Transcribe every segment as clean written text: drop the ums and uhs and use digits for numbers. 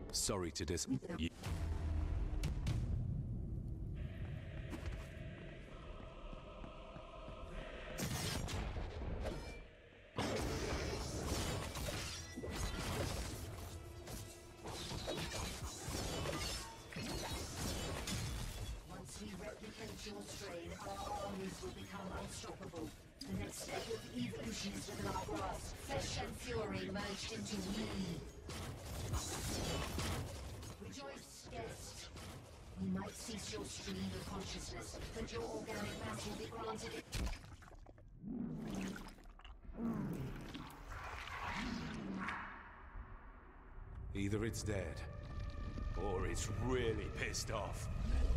Sorry to dis... Once we replicate your strain, our armies will become unstoppable. The next step of evolution is within our grasp. Flesh and fury merged into me. Rejoice, guest. We might cease your stream of consciousness, but your organic mass will be granted it. Either it's dead, or it's really pissed off.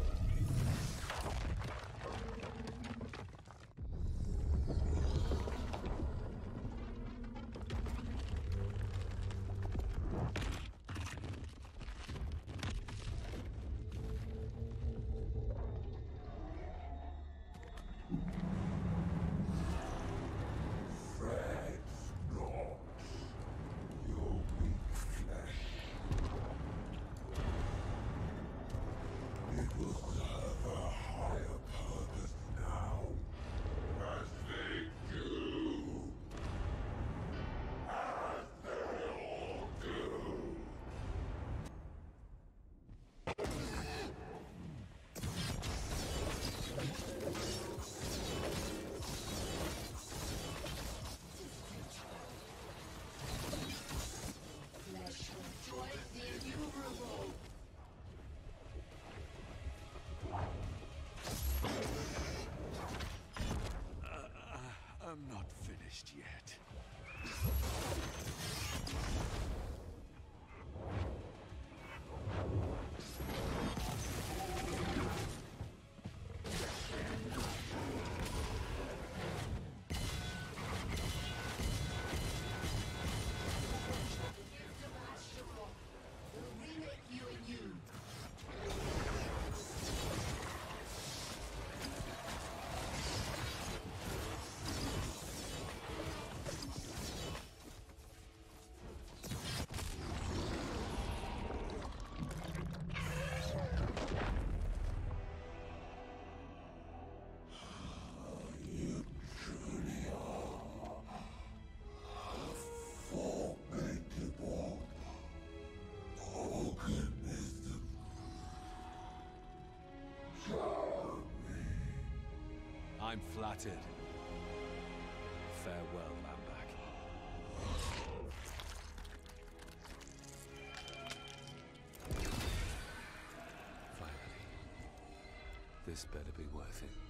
I'm not finished yet. I'm flattered. Farewell, LamBach. Finally. This better be worth it.